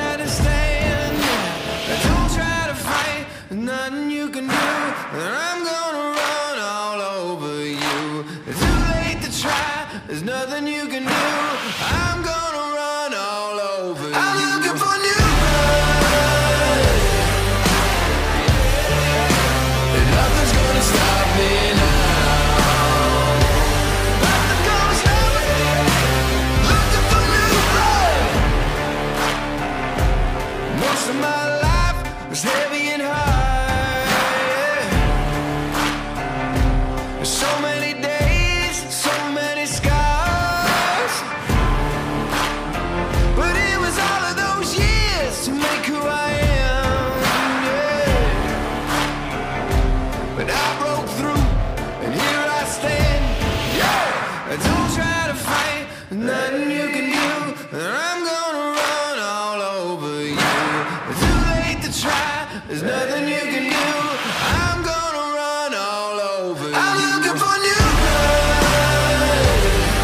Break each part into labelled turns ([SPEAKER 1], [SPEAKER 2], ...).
[SPEAKER 1] had to stand. Don't try to fight, nothing you can do. I'm gonna run all over you. It's too late to try, there's nothing you can do. I'm gonna run all over you. I'm looking for new blood, and nothing's gonna stop me now. Nothing's gonna stop me. Looking for new blood. Most of my life was heavy and hard, yeah. So many days, so many scars, but it was all of those years to make who I am, yeah. But I broke through, and here I stand, yeah. Don't try to fight, nothing you can do. I'm gonna run all over you. It's too late to try, there's nothing you can do. I'm gonna run all over you. I'm looking for new blood,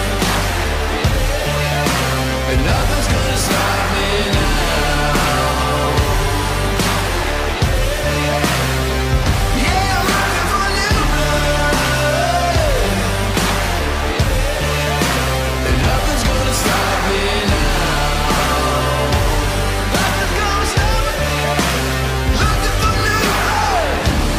[SPEAKER 1] and nothing's gonna stop me now. Yeah, I'm looking for new blood, and nothing's gonna stop me now. Nothing's gonna stop me. Looking for new blood.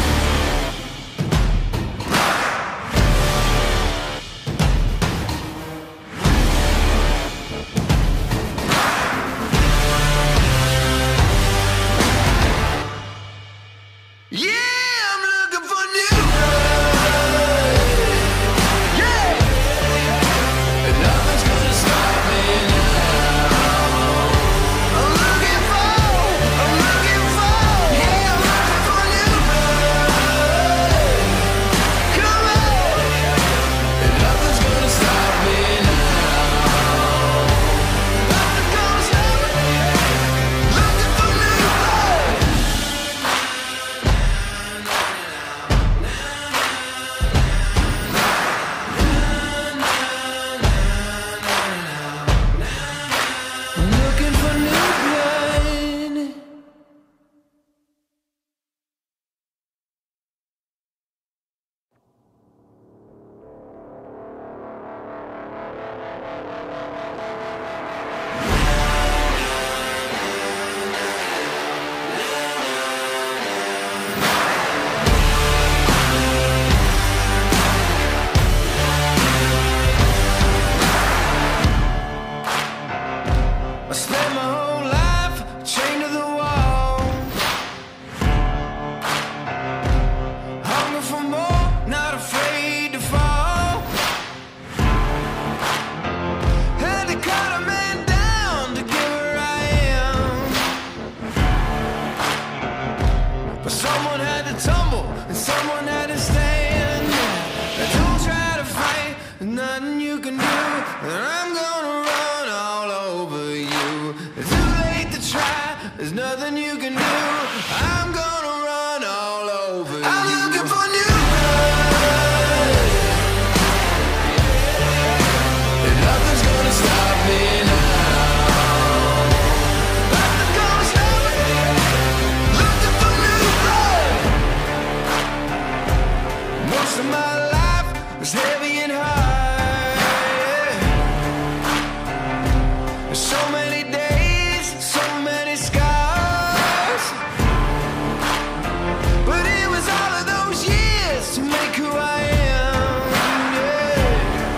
[SPEAKER 1] Yeah, I'm looking for new blood. Yeah, and nothing's gonna stop me now. I'm looking for, yeah, I'm looking for new blood. Come on, and nothing's gonna stop me now. Nothing's gonna stop me. Looking for new blood. I'm looking for new blood. I spent my whole life chained to the wall, hungry for more, not afraid to fall. Had to cut a man down to get where I am, but someone had to tumble and someone had to stand. Don't try to fight, there's nothing you can do. I'm gonna run all over you. It's too late to try, there's nothing you can do. I'm gonna run all over you. I'm looking for new blood, and nothing's gonna stop me now. Nothing's gonna stop me. Looking for new blood. Most of my life was heavy and hard, yeah. So many days, so many scars, but it was all of those years to make who I am, yeah.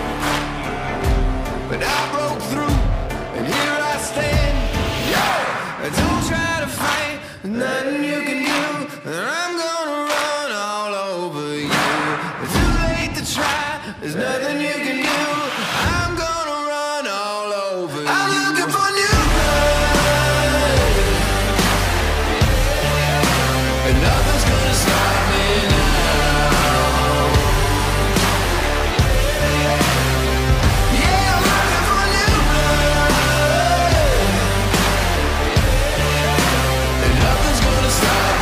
[SPEAKER 1] But I broke through, and here I stand, yeah. Don't try to fight, nothing you can do. I'm gonna run all over you. It's too late to try, there's nothing you can do. I'm gonna run all over you. I'm looking for new blood, and nothing's gonna stop me now. Yeah, I'm looking for new blood, and nothing's gonna stop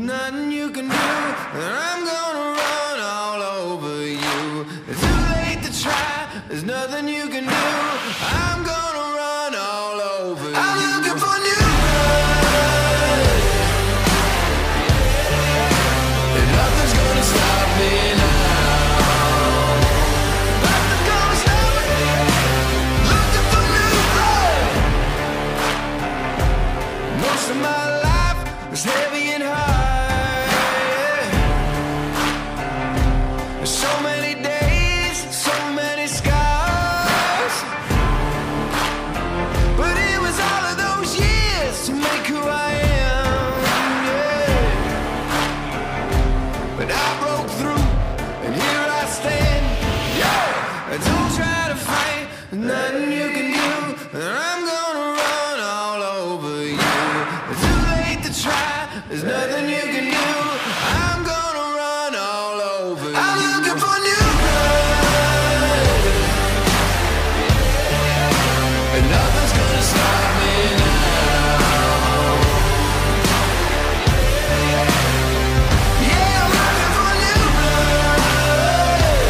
[SPEAKER 1] nothing you can do, and I'm gonna run all over you. It's too late to try, there's nothing you can do. I'm gonna run all over you. I'm looking for new blood, and nothing's gonna stop me now. Nothing's gonna stop me. Looking for new blood. Most of my life was heavy and hard, yeah. So many days, so many scars, but it was all of those years to make who I am, yeah. But I broke through, and here I stand, yeah. Don't try to fight, nothing you can do, and I'm gonna run all over you. It's too late to try, there's nothing you can do. I'm gonna run all over you. I'm looking for new blood, and nothing's gonna stop me now. Yeah, I'm looking for new blood,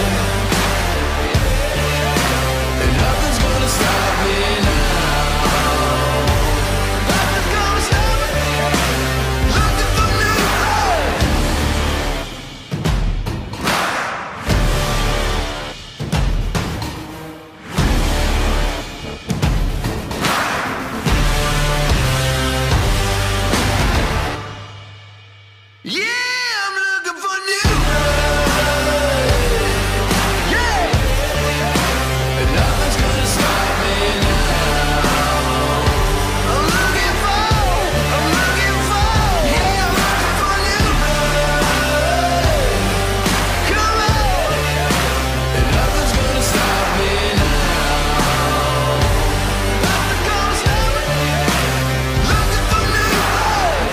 [SPEAKER 1] and nothing's gonna stop me now. Nothing's gonna stop me. Looking for new blood. Yeah, I'm looking for new blood. Yeah, and nothing's gonna stop me now. I'm looking for, yeah, I'm looking for new blood. Come on, and nothing's gonna stop me now. Nothing's gonna stop me. Looking for new blood.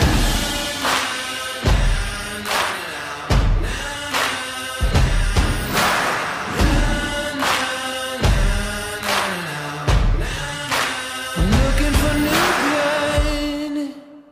[SPEAKER 1] I'm looking for new blood.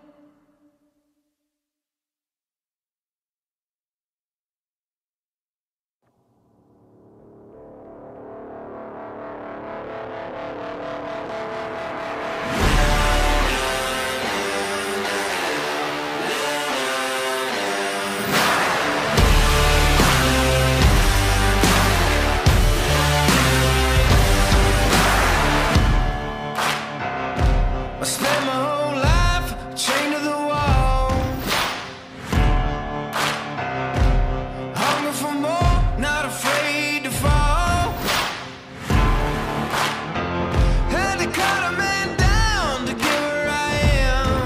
[SPEAKER 1] I spent my whole life chained to the wall, hungry for more, not afraid to fall. Had to cut a man down to get where I am,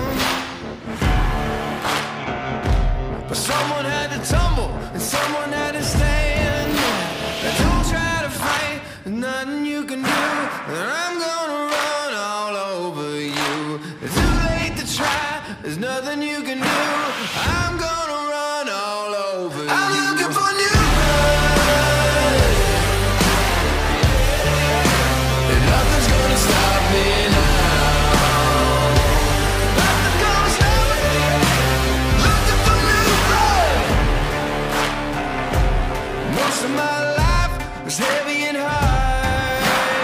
[SPEAKER 1] but someone had to tumble and someone had to stand. Don't try to fight, there's nothing you can do, and I'm gonna run all over you. It's too late to try, there's nothing you can do. I'm gonna run all over you. I'm looking for new blood, and nothing's gonna stop me now. Nothing's gonna stop me. Looking for new blood. Most of my life was heavy and hard,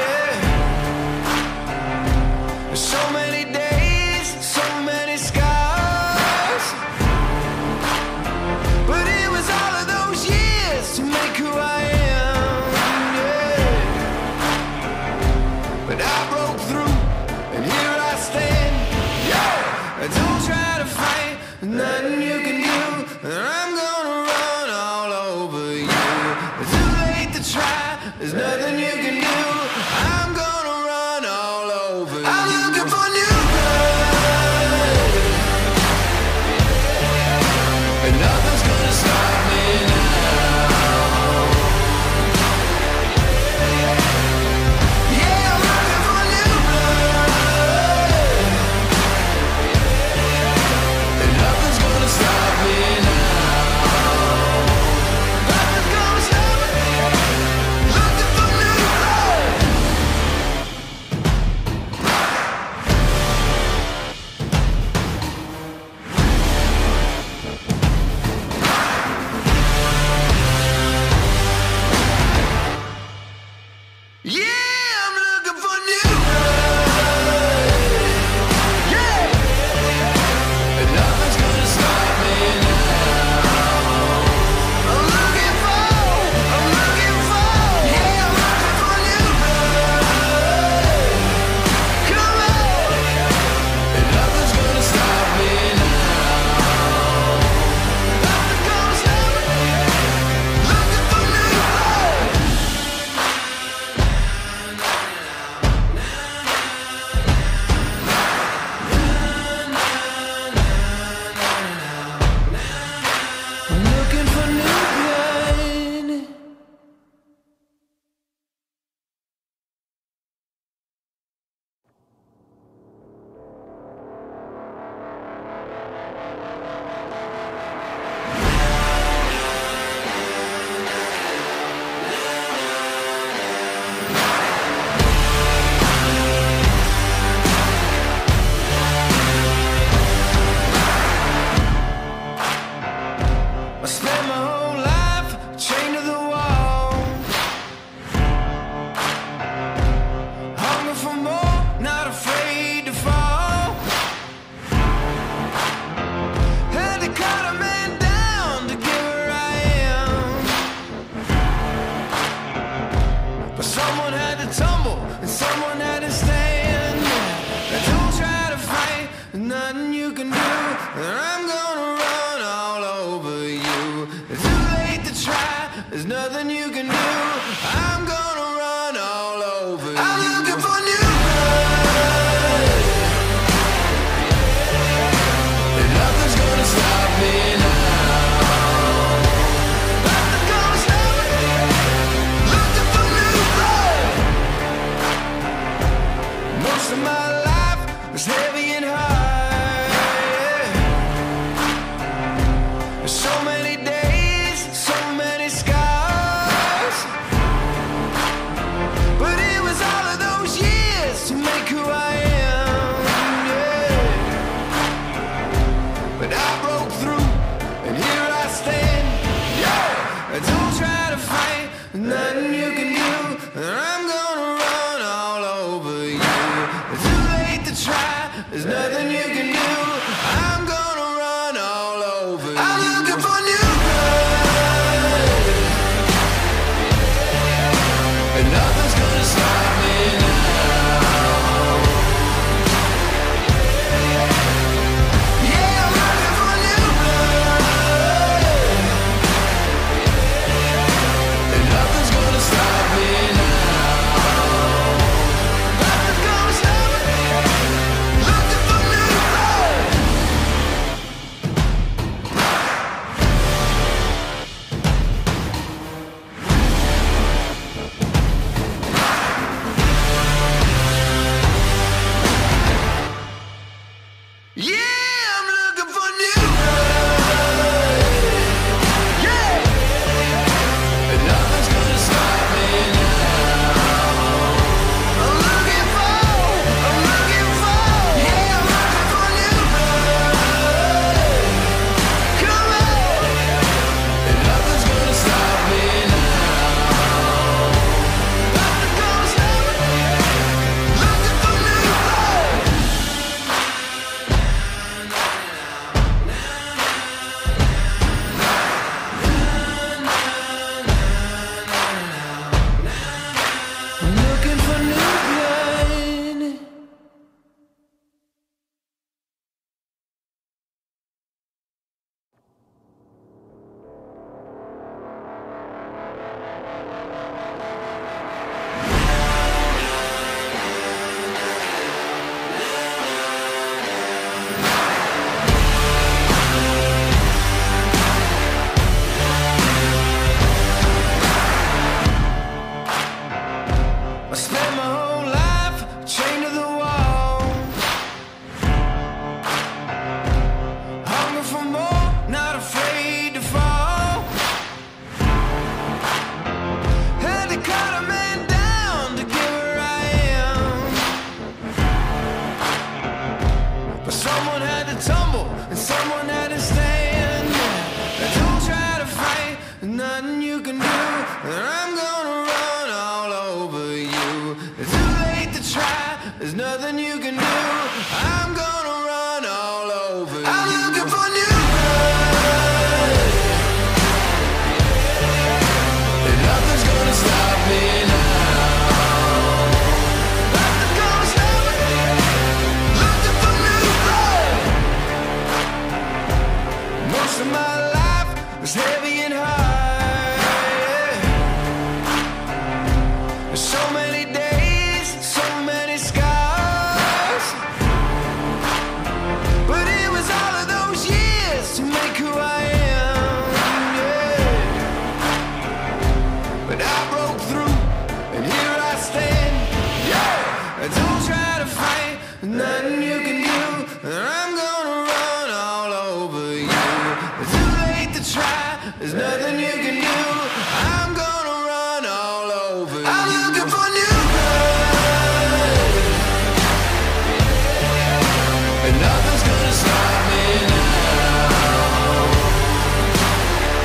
[SPEAKER 1] yeah. So many days, so many scars, but it was all of those years to make who I am, yeah. But I broke through, and here I stand, yeah. Don't try to fight, nothing you can do, and I'm gonna run all over you. It's too late to try, there's nothing you can do. I'm gonna run all over you. I'm looking for new blood, and nothing's gonna stop me now. Yeah, I'm looking for new blood, and nothing's gonna stop me now. Nothing's gonna stop me. Looking for new blood. I spent my whole life chained to the wall, hunger for more, not afraid to fall. Had to cut a man down to get where I am, but someone had to tumble and someone had to stand. Don't try to fight, there's nothing you can do, and I'm gonna run all over you. It's too late to try, there's nothing you can do, I'm gonna run all over you. I'm looking for new blood, and nothing's gonna stop me now. Nothing's gonna stop me, looking for new blood. Most of my life was heavy and hard, yeah. So many days, so many scars, but it was all of those years to make who I am, yeah. But I broke through, and here I stand, yeah. Don't try to fight, nothing you can do, and I'm gonna run all over you. It's too late to try, there's nothing you can do, I'm gonna run all over you. I'm looking for new blood, and nothing's gonna stop me now. Yeah, I'm looking for new blood, and nothing's gonna stop me now. Nothing's gonna stop me, looking for new blood. Yeah, I'm looking for new blood, yeah, and nothing's gonna stop me now. I'm looking for, yeah, I'm looking for new blood. Come on, and nothing's gonna stop me now. Nothing's gonna stop me, looking for new blood. I'm looking for new blood. I spent my whole life chained to the wall, hunger for more, not afraid to fall. Had to cut a man down to get where I am, but someone had to tumble and someone had to stand. Don't try to fight, there's nothing you can do, and I'm gonna run all over you. It's too late to try, there's nothing you can do, I'm gonna run all over you. I'm looking for new blood, and nothing's gonna stop me now. Nothing's gonna stop me, looking for new blood. Most of my life was heavy and hard, yeah. So many days, so many scars, but it was all of those years to make who I am, yeah. But I broke through, and here I stand, yeah. Don't try to fight, nothing you can do, and I'm gonna run all over you. It's too late to try, there's nothing you can do, I'm gonna run all over you. I'm looking for new blood, and nothing's gonna stop me now.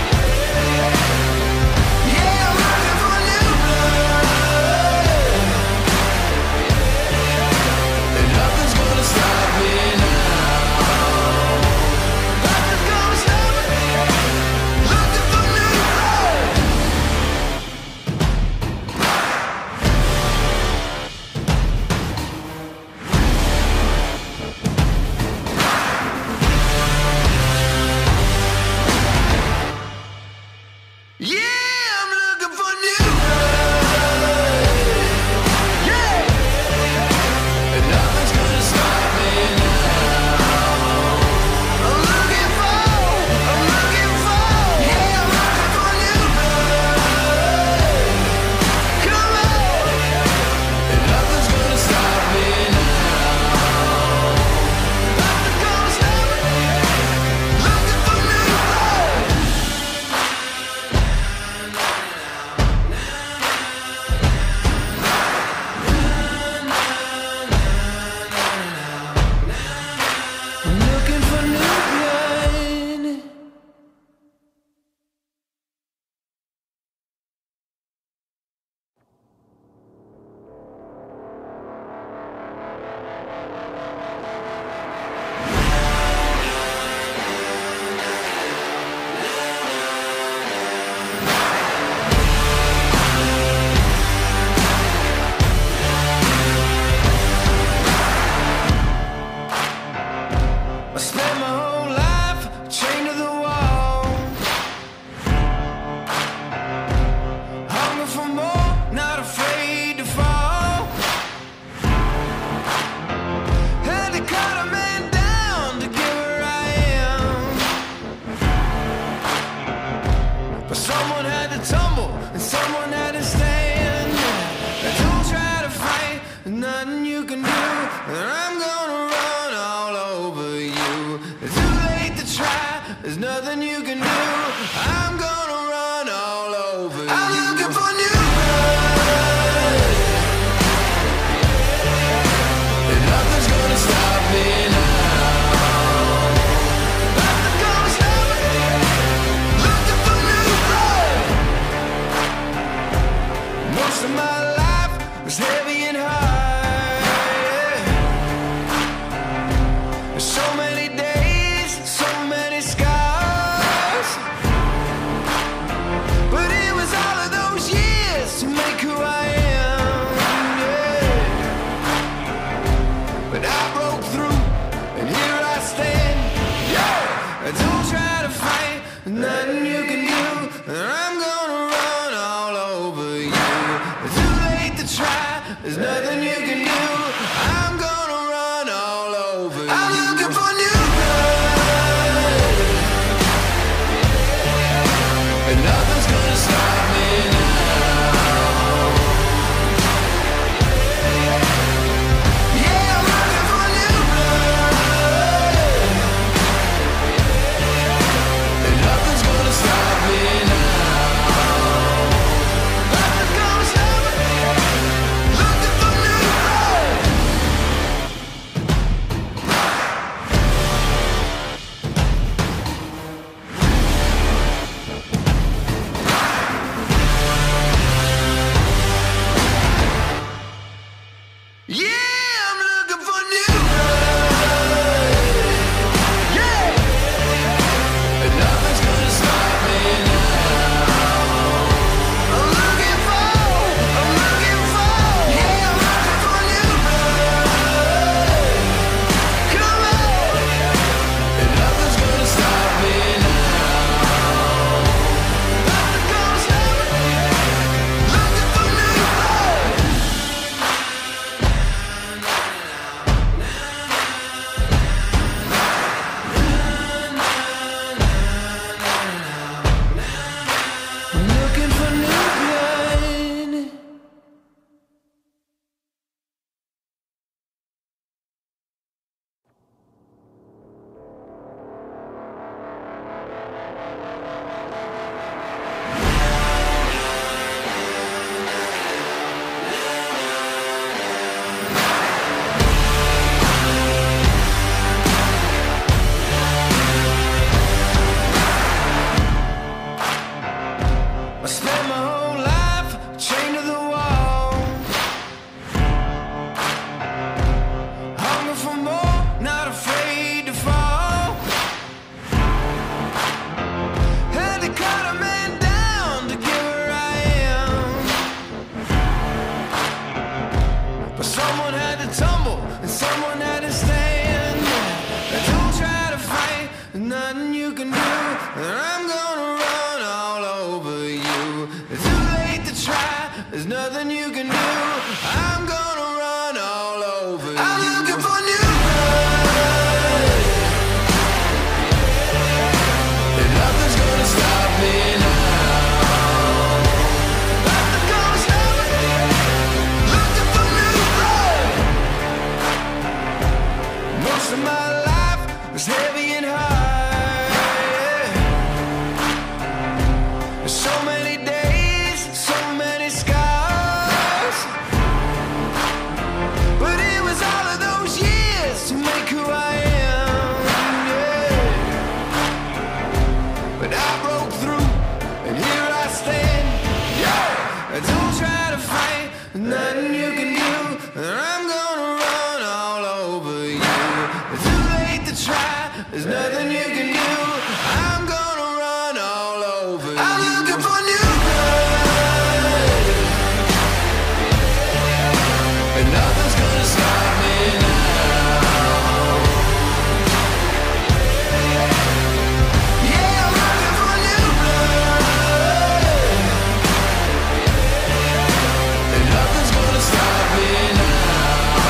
[SPEAKER 1] nothing you can do, and I'm gonna run all over you. It's too late to try, there's nothing you can do. I'm gonna run all over you. I'm looking for new blood, and nothing's gonna stop me now. Yeah, I'm looking for new blood, and nothing's gonna stop me now. Nothing's gonna stop me. Looking for new blood. Yeah, I'm looking for new blood. Yeah, and nothing's gonna stop me now. I'm looking for, yeah, I'm looking for new blood. Come on, and nothing's gonna stop me now. Nothing's gonna stop me. Looking for new blood. I'm looking for new blood. I spent my whole life chained to the wall, hungry for more, not afraid to fall. Had to cut a man down to get where I am, but someone had to tumble and someone had to stand. Don't try to fight, there's nothing you can do, and I'm gonna run all over you. It's too late to try, there's nothing you can do. I'm gonna run all over you. I'm looking for new blood, and nothing's gonna stop me now. Nothing's gonna stop me. Looking for new blood. Most of my life was heavy and hard, yeah. So many days, so many scars, but it was all of those years to make who I am, yeah. But I broke through, and here I stand, yeah. Don't try to fight, nothing you can do, and I'm gonna run all over you. It's too late to try, there's nothing you can do. I'm gonna run all over you. I'm looking for new blood, and nothing's gonna stop me now. Yeah, I'm looking for new blood, and nothing's gonna stop me now.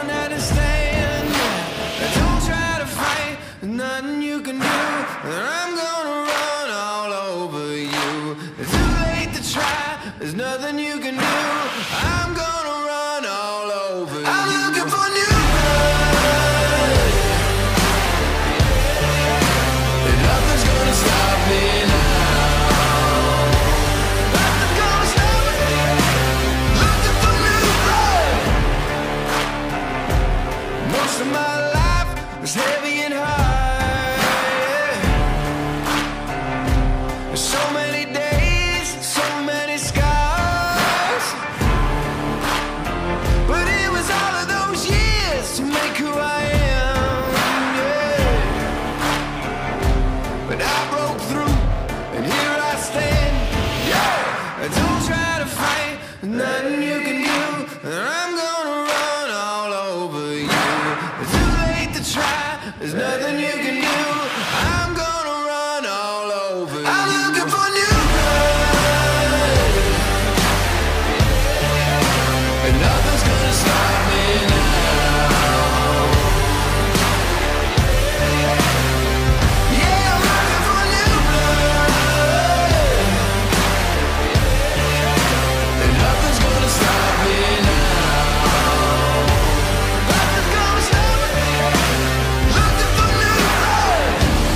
[SPEAKER 1] had to stand. Don't try to fight, there's nothing you can do. I'm gonna run all over you. It's too late to try, there's nothing you can do. I'm gonna run all over you. I'm looking for new blood, and nothing's gonna stop me now. Nothing's gonna stop me. Looking for new blood. Most of my life was heavy and hard. So many days, so many scars. But it was all of those years to make who I am, yeah. But I broke through, and here I stand, yeah. Don't try to fight, nothing you can do. I'm gonna run all over you. It's too late to try, there's nothing you can do. I'm gonna run all over you. I'm looking for new blood, and nothing's gonna stop me now. Yeah, I'm looking for new blood, and nothing's gonna stop me now. Nothing's gonna stop me. Looking for new blood.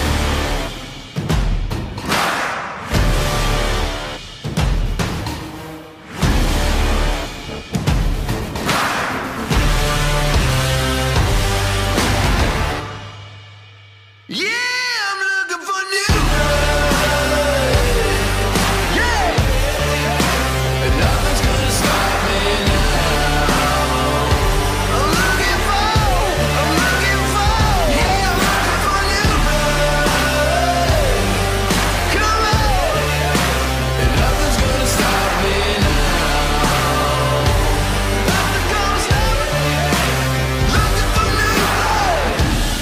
[SPEAKER 1] Yeah, I'm looking for new blood. Yeah, and nothing's gonna stop me now. I'm looking for. Yeah, I'm looking for new blood. Come on, and nothing's gonna stop me now. Nothing's gonna stop me. Looking for new blood.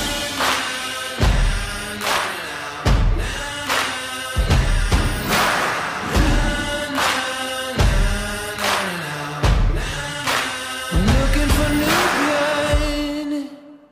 [SPEAKER 1] I'm looking for new blood.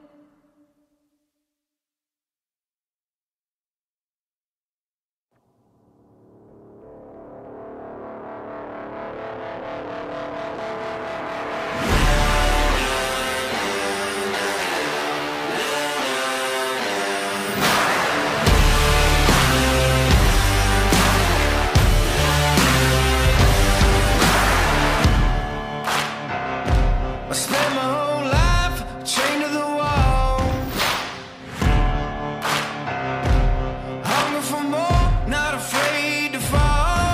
[SPEAKER 1] I spent my whole life chained to the wall, hungry for more, not afraid to fall.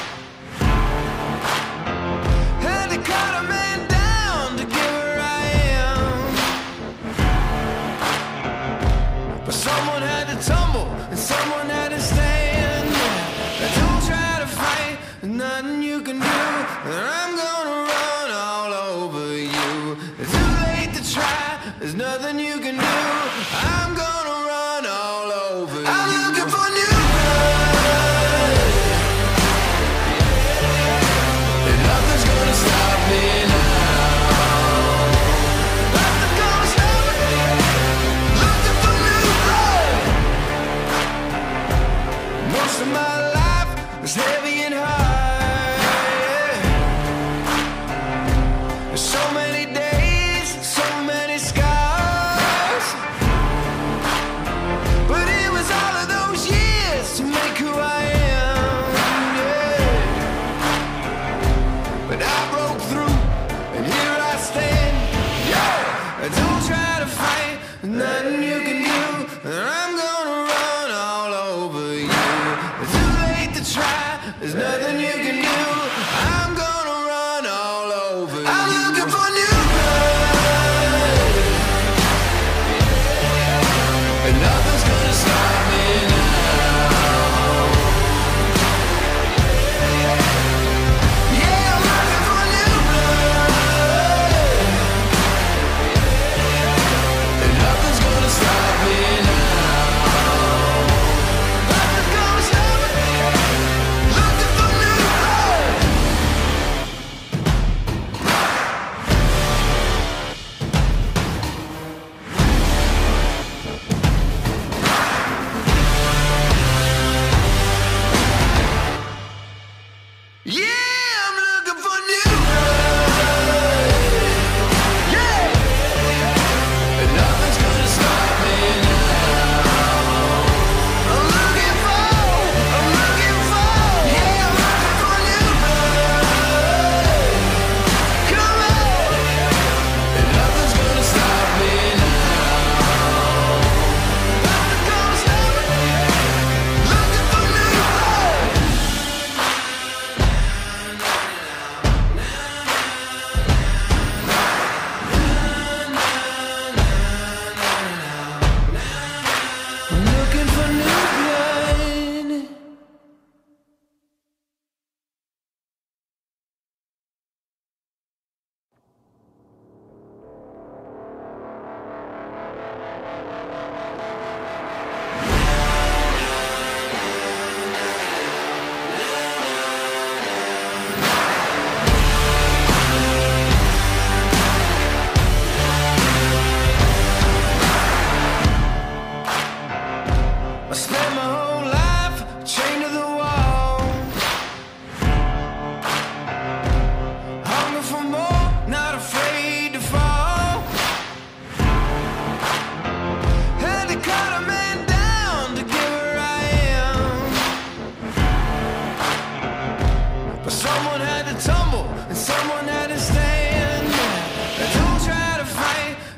[SPEAKER 1] Had to cut a man down to get where I am, but someone had to tumble and someone had to stand. Don't try to fight, there's nothing you can do. I'm gonna run all over you. It's too late to try, there's nothing you can do. I'm gonna run all over you. I'm looking for new blood, and nothing's gonna stop me now. Nothing's gonna stop me. Looking for new blood. Most of my life was heavy and hard. So many days, so many scars. But it was all of those years to make who I am, yeah. But I broke through, and here I stand, yeah. Don't try to fight, nothing you can do. I'm gonna run all over you. It's too late to try, there's nothing you can do. I'm gonna run all over you. I'm looking for new blood, and nothing's gonna stop me now. Yeah, I'm looking for new blood, and nothing's gonna stop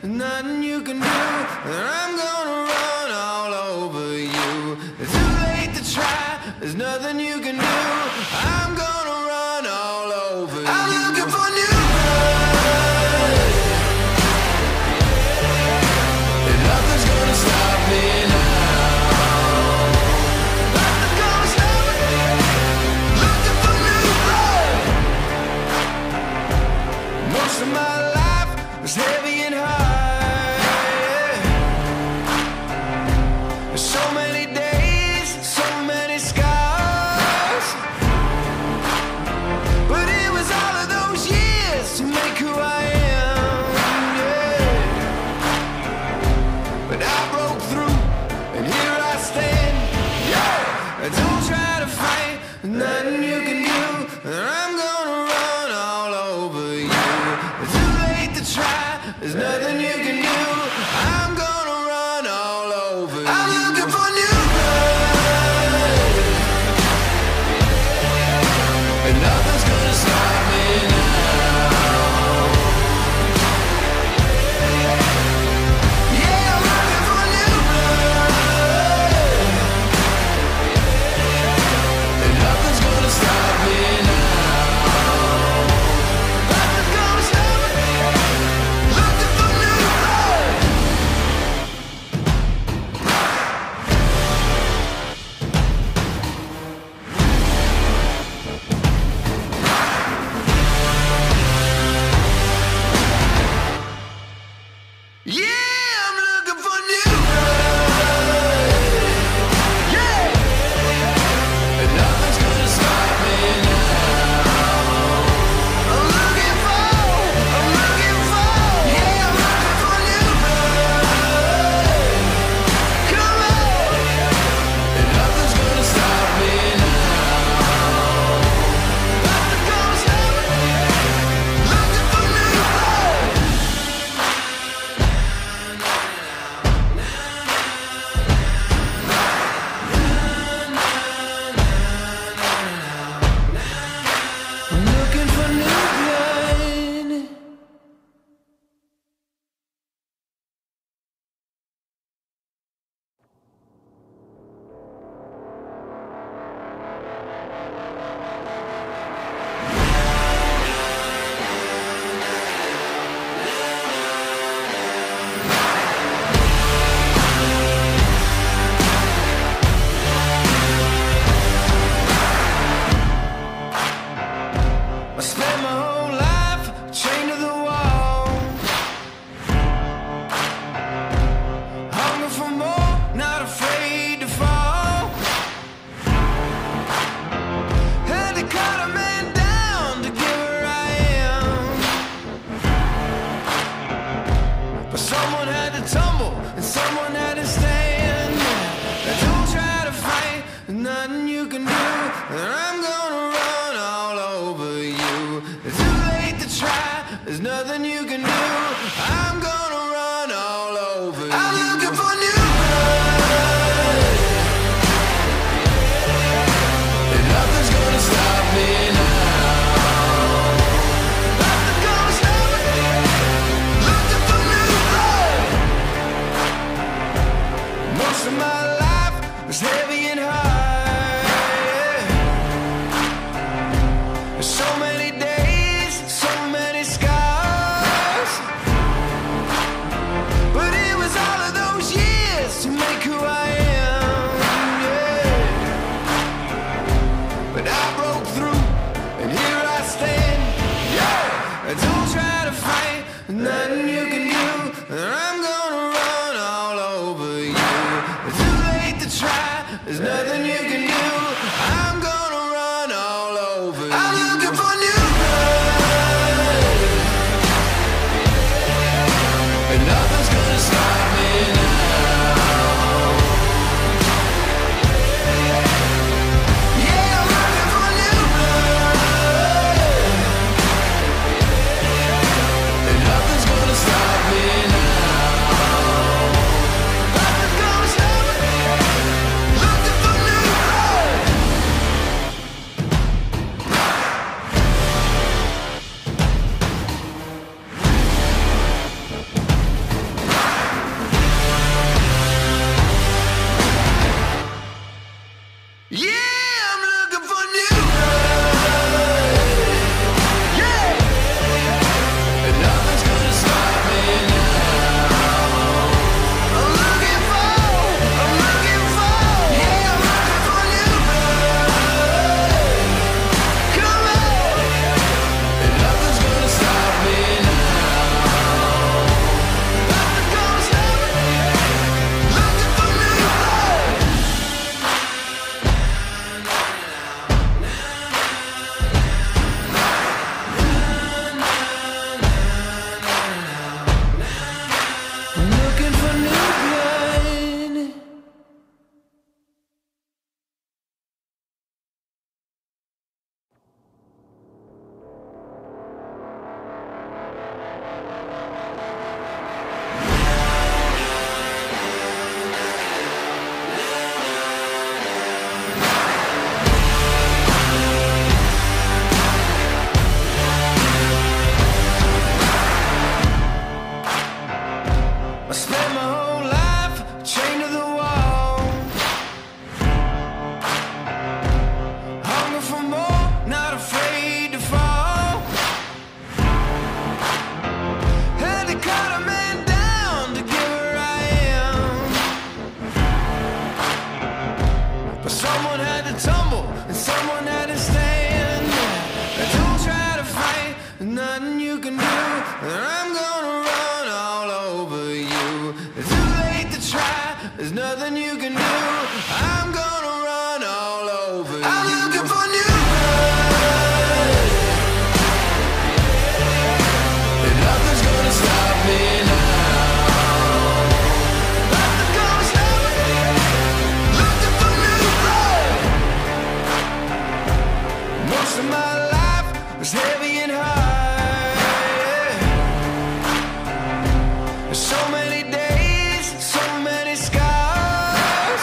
[SPEAKER 1] nothing you can do, and I'm gonna run all over you. It's too late to try, there's nothing you can do. I'm gonna run all over you. I'm looking for new blood, and nothing's gonna stop me now. Nothing's gonna stop me. Looking for new blood. Most of my life was heavy and hard. So many days, so many scars, but it was all of those years to make who I am, yeah. But I broke through, and here I stand, yeah. Don't try to fight, nothing you can do, and I'm gonna run all over you. It's too late to try, there's nothing you can do. I'm gonna run all over you. I'm looking for new blood, and nothing's gonna stop me now. Yeah, I'm looking for new blood, and nothing's gonna stop me now. Nothing's gonna stop me. Looking for new blood. Yeah, I'm looking for new blood. Yeah, and nothing's gonna stop me now. I'm looking for, yeah, I'm looking for new blood. Come on, and nothing's gonna stop me now. Nothing's gonna stop me. Looking for new blood. I'm looking for new blood. I spent my whole life chained to the wall, hungry for more, not afraid to fall. Had to cut a man down to get where I am, but someone had to tumble and someone had to stand. Don't try to fight, nothing you can do, and I'm gonna run all over you. It's too late to try, there's nothing you can do. I'm gonna run all over you. I'm looking for new blood, and nothing's gonna stop me now. Nothing's gonna stop me. Looking for new blood. Most of my life was heavy and hard. So many days, so many scars, but it was all of those years to make who I am, yeah. But I broke through, and here I stand, yeah. Don't try to fight, nothing you can do, and I'm gonna run all over you. It's too late spent my whole life chained to the wall, hungry for more, not afraid to fall. Had to cut a man down to get where I am, but someone had to tumble and someone had to stand. Don't try to fight, there's nothing you can do, and I'm gonna run all over you. It's too late to try, there's nothing you can do, I'm gonna run all over you. I'm looking for new blood, and nothing's gonna stop me now. Nothing's gonna stop me, looking for new blood. Most of my life was heavy and hard, so many days, so many scars,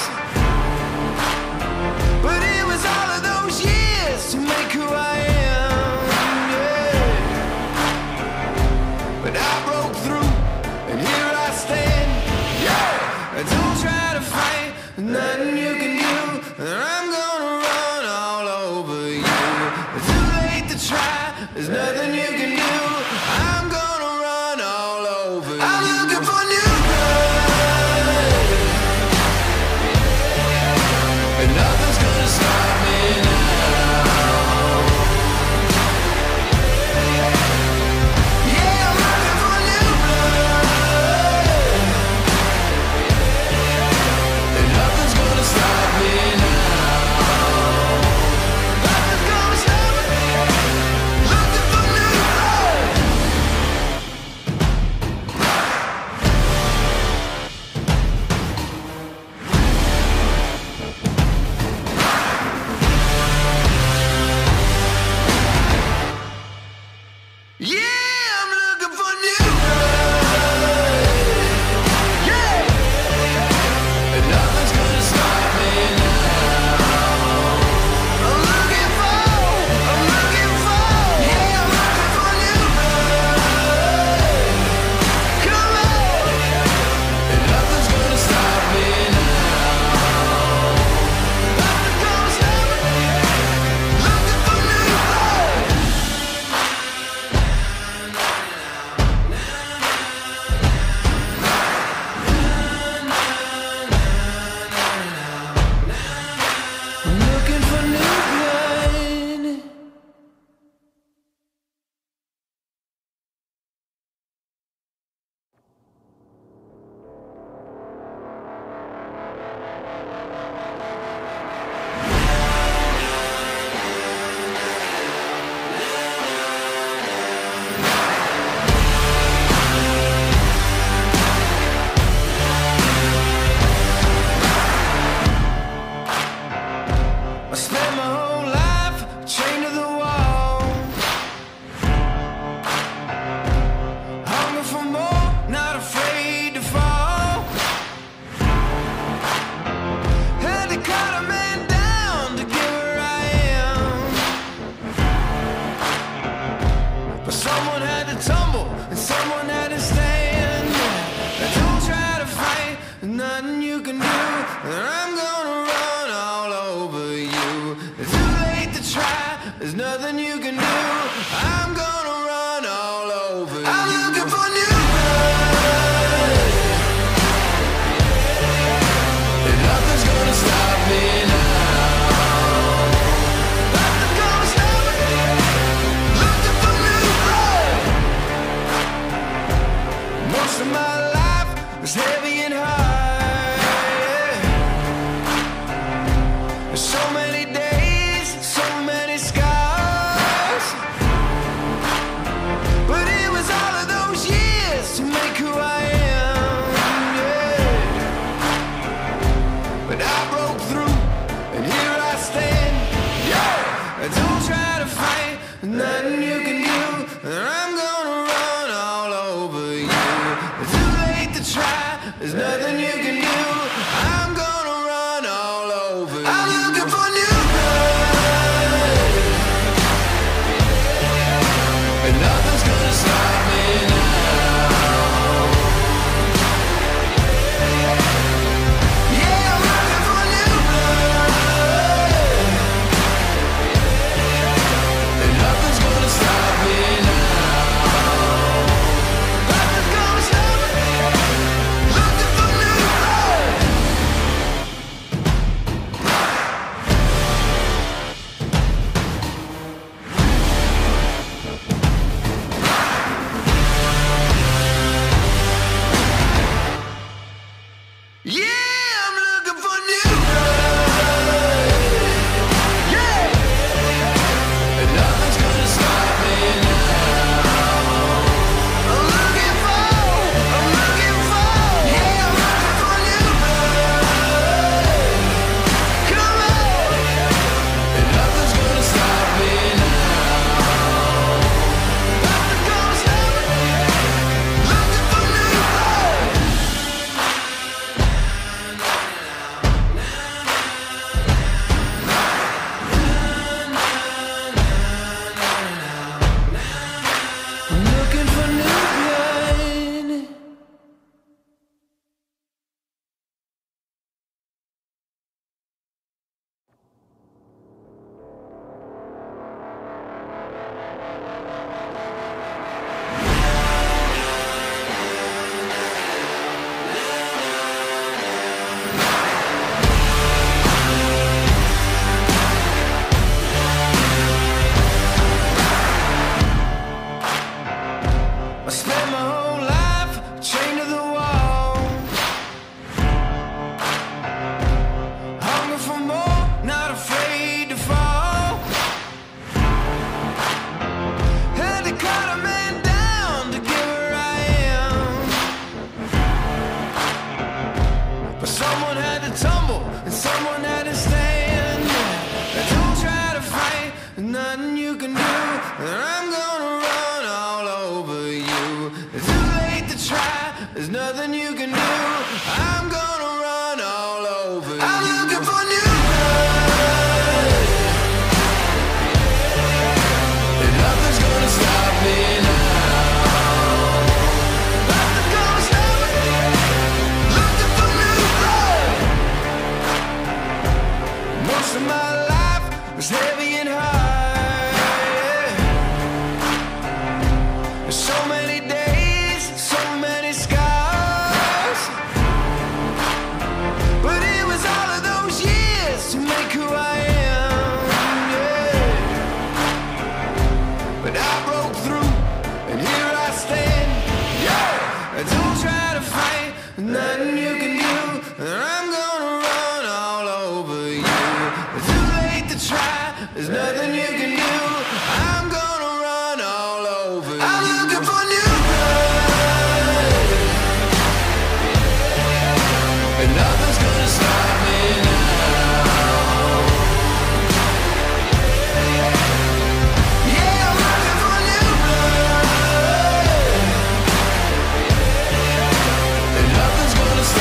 [SPEAKER 1] but it was all of those years to make who I am, yeah. But I broke through, and here I stand, yeah. And don't try to fight, nothing you can do, and I'm gonna run all over you. It's too late to try, there's nothing you can do, I'm gonna run all over you. I'm looking for new blood, and nothing's gonna stop me now. Yeah, I'm looking for new blood, and nothing's gonna stop me now. Nothing's gonna stop me, looking for new blood. Yeah, I'm looking for new blood, yeah, and nothing's gonna stop me now. I'm looking for, yeah, I'm looking for new blood. Come on, and nothing's gonna stop me now. Nothing's gonna stop me, looking for new blood. I'm looking for new blood. I spent my whole life chained to the wall, hungry for more, not afraid to fall. Had to cut a man down to get where I am, but someone had to tumble and someone had to stand. Don't try to fight, there's nothing you can do, and I'm gonna run all over you. It's too late to try, there's nothing you can do, I'm gonna run all over you. I'm looking for new blood, and nothing's gonna stop me now. Nothing's gonna stop me, looking for new blood. Most of my life was heavy and hard, so many days, so many scars, but it was all of those years to make who I am, yeah. But I broke through, and here I stand, yeah. And don't try to fight, nothing you can do, and I'm gonna run all over you. It's too late to try, there's nothing you can do, I'm gonna run all over you. I'm looking for new blood, and nothing's gonna stop me now. Yeah, I'm looking for new blood. Yeah, and nothing's gonna stop me now. I'm looking for, yeah, I'm looking for new blood. Come on, and nothing's gonna stop me now. Nothing's gonna stop me. Looking for new blood. I'm looking for new blood. I spent my whole life chained to the wall, hungry for more, not afraid to fall. Had to cut a man down to get where I am, but someone had to tumble and someone had to stand. Don't try to fight, there's nothing you can do, and I'm gonna run all over you. It's too late to try, there's nothing you can do. I'm gonna run all over you. I'm looking for new blood, and nothing's gonna stop me now. Nothing's gonna stop me. Looking for new blood. Most of my life was heavy and hard. So many days, so many scars, but it was all of those years to make who I am, yeah. But I broke through, and here I stand, yeah. Don't try to fight, nothing you can do, and I'm gonna run all over you. It's too late to try, there's nothing you can do. I'm gonna run all over you. I'm looking for new blood, and nothing's gonna stop me now. Yeah, I'm looking for new blood, and nothing's gonna stop me now.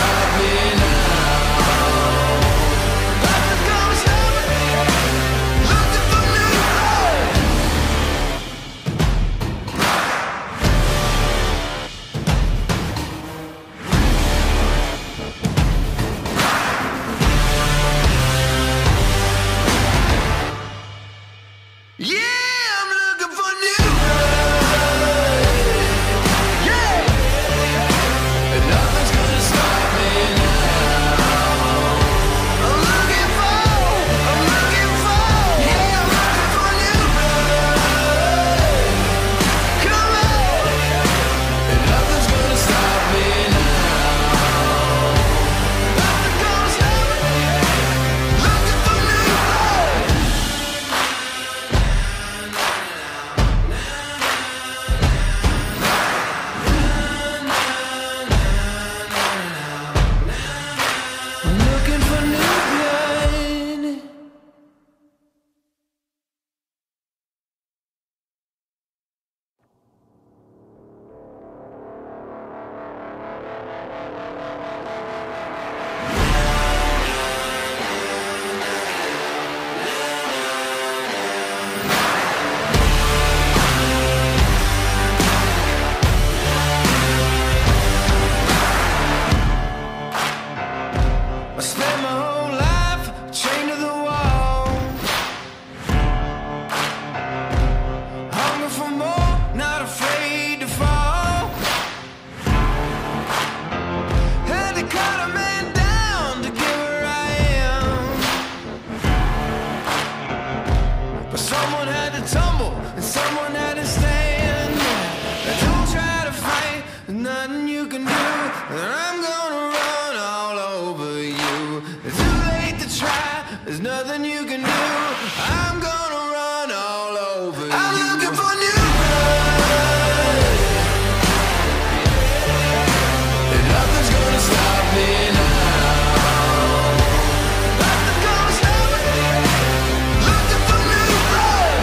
[SPEAKER 1] There's nothing you can do. I'm gonna run all over you. I'm looking for new blood, and nothing's gonna stop me now. Nothing's gonna stop me. Looking for new blood.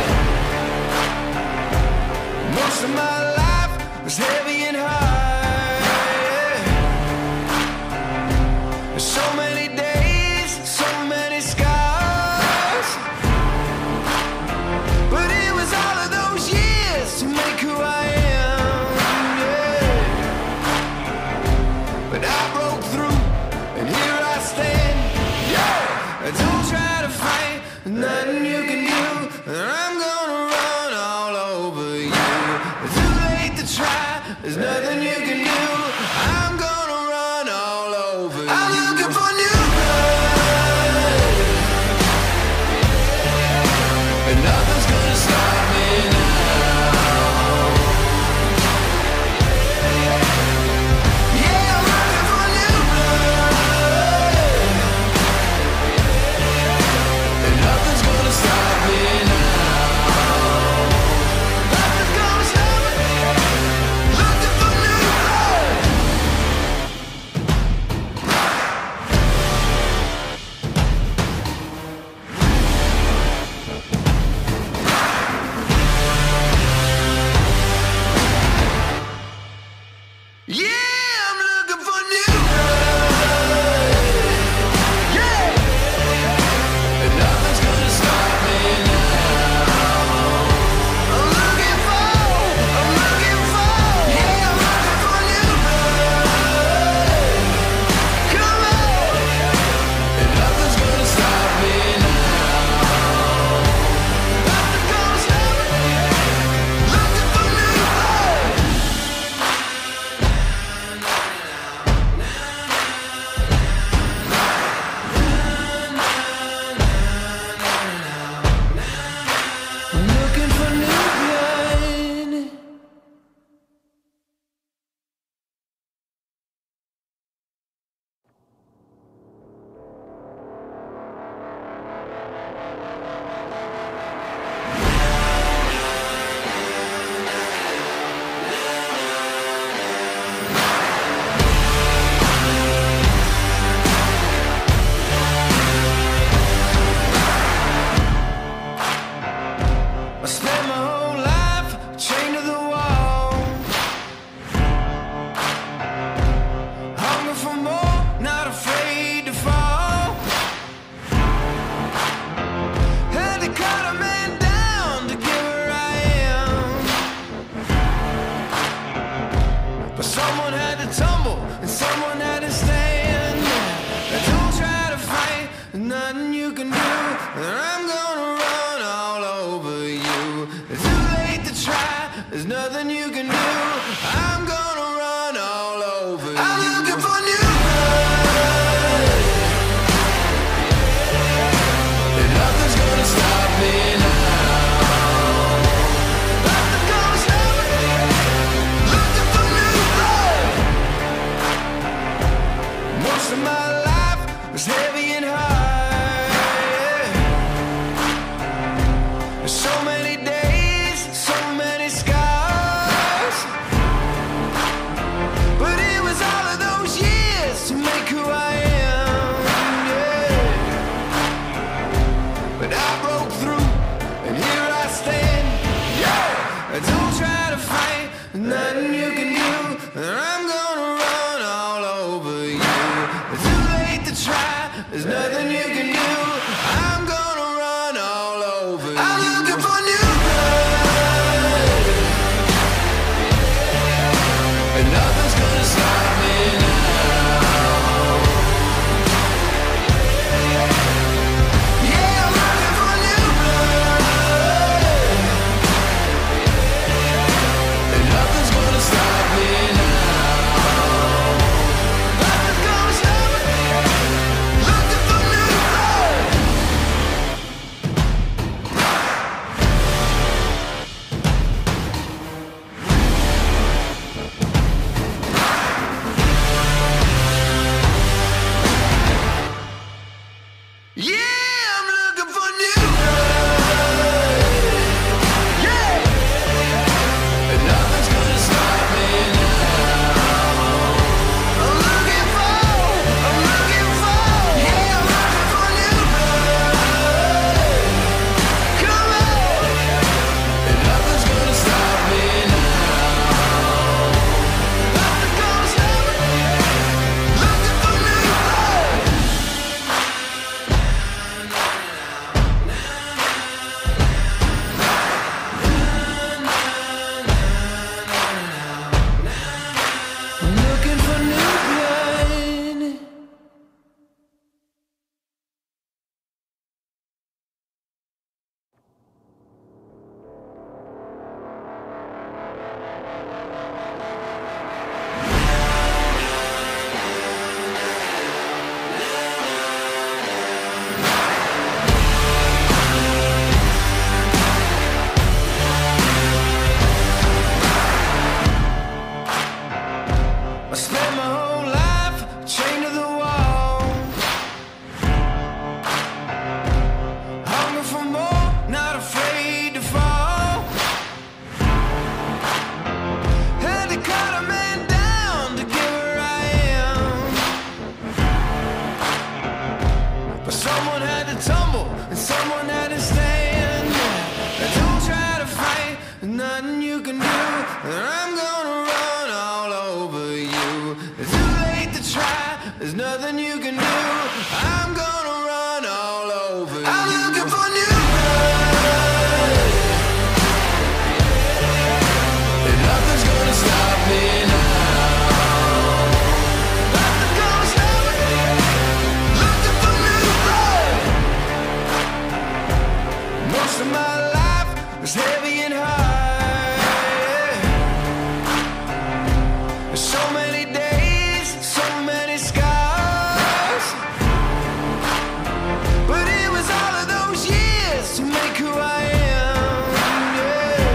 [SPEAKER 1] Most of my life was heavy and hard. So many days, so many scars, but it was all of those years to make who I am, yeah. But I broke through, and here I stand, yeah. Don't try to fight, nothing you can do, and I'm gonna run all over you. It's too late to try, there's nothing you can do. I'm gonna run all over you. I'm looking for new. Nothing's gonna stop me now. Yeah, I'm looking for new blood, and nothing's gonna stop me now. Nothing's gonna stop me. Looking for new blood. Yeah, I'm looking for new blood. Yeah, and nothing's gonna stop me now. I'm looking for. Yeah, I'm looking for new blood. Come on, and nothing's gonna stop me now. Nothing's gonna stop me. Looking for new blood. I'm looking for new blood. I spent my whole life chained to the wall, hungry for more, not afraid to fall. Had to cut a man down to get where I am, but someone had to tumble and someone had to stand. Don't try to fight, nothing you can do, and I'm gonna run all over you. It's too late to try, there's nothing you can do. I'm gonna run all over you. I'm looking for new blood, and nothing's gonna stop me now. Nothing's gonna stop me. Looking for new blood. Most of my life was heavy and hard. So many days, so many scars, but it was all of those years to make who I am, yeah. But I broke through, and here I stand, yeah. Don't try to fight, nothing you can do, and I'm gonna run all over you. It's too late to try, there's nothing you can do. I'm gonna run all over you. I'm looking for new blood, and nothing's gonna stop me now. Yeah, I'm looking for new blood, and nothing's gonna stop me now. Nothing's gonna stop me. Looking for there's nothing you can do. I'm gonna run all over you. I'm looking for new blood, and nothing's gonna stop me now. Nothing's gonna stop me. Looking for new blood. Most of my life was heavy and hard. So many days, so many scars, but it was all of those years to make who I am, yeah.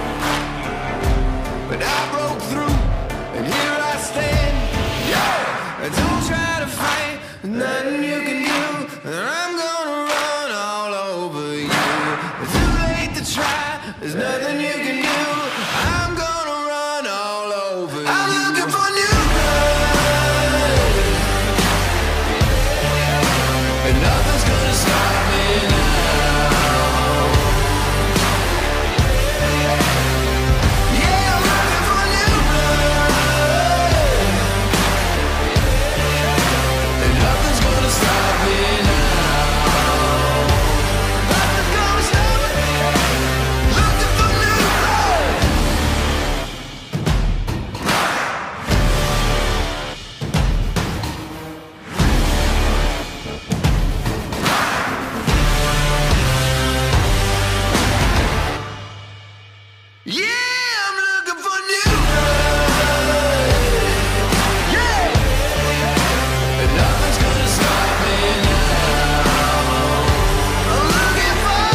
[SPEAKER 1] But I broke through, and here I stand, yeah. And don't try to fight, nothing you can do, and I'm gonna run all over you. It's too late to try, there's nothing you can do. I'm gonna run all over you. I'm looking for new blood, and nothing's gonna stop me now. Yeah, I'm looking for new blood, and nothing's gonna stop me now. Nothing's gonna stop me. Looking for new blood. Yeah, I'm looking for new blood. Yeah, and nothing's gonna stop me now. I'm looking for,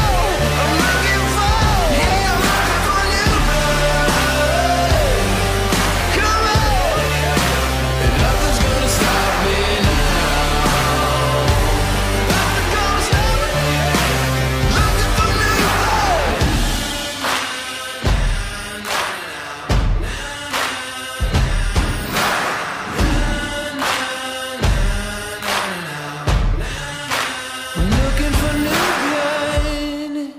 [SPEAKER 1] yeah, I'm looking for new blood. Come on, and nothing's gonna stop me now. Nothing's gonna stop me. Looking for new blood. I'm looking for new blood.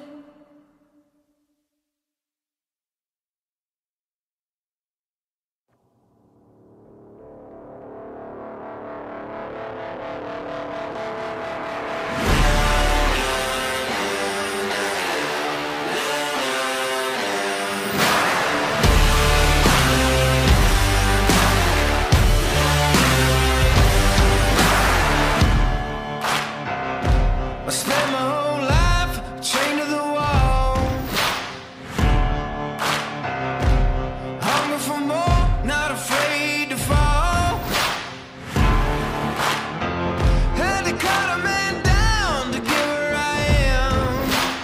[SPEAKER 1] I spent my whole life chained to the wall, hunger for more, not afraid to fall. Had to cut a man down to get where I am,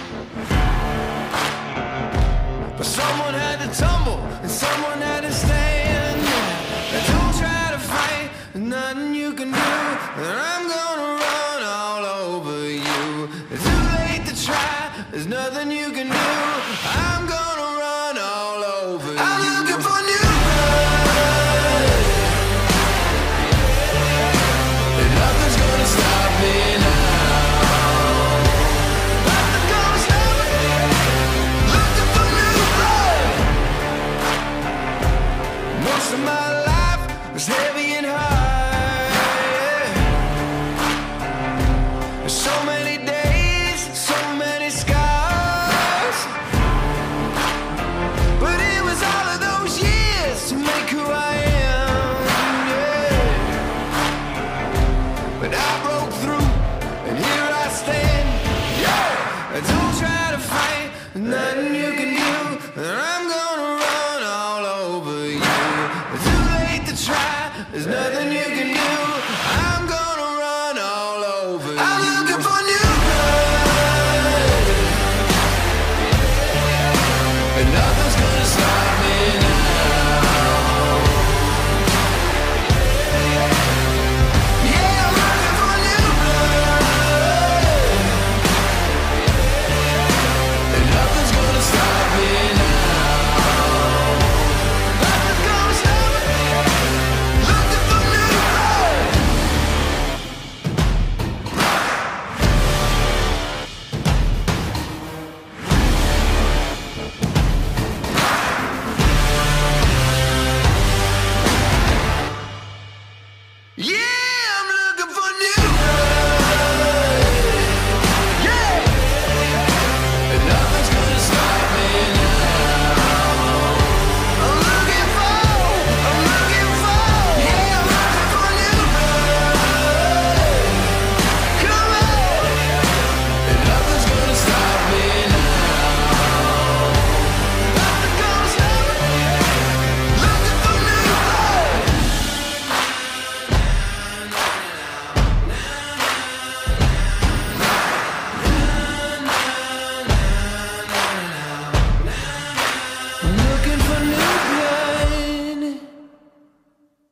[SPEAKER 1] but someone had to tumble and someone had to stand. And don't try to fight, there's nothing you can do, and I'm gonna run all over you. It's too late to try, there's nothing you can do. I'm gonna run all over you. I'm looking for new blood, and nothing's gonna stop me now. Nothing's gonna stop me. Looking for new blood. Most of my life was heavy and hard, yeah. So many days, so many scars, but it was all of those years to make who I am, yeah. But I broke through, and here I stand, yeah. And don't try to fight, nothing you can do.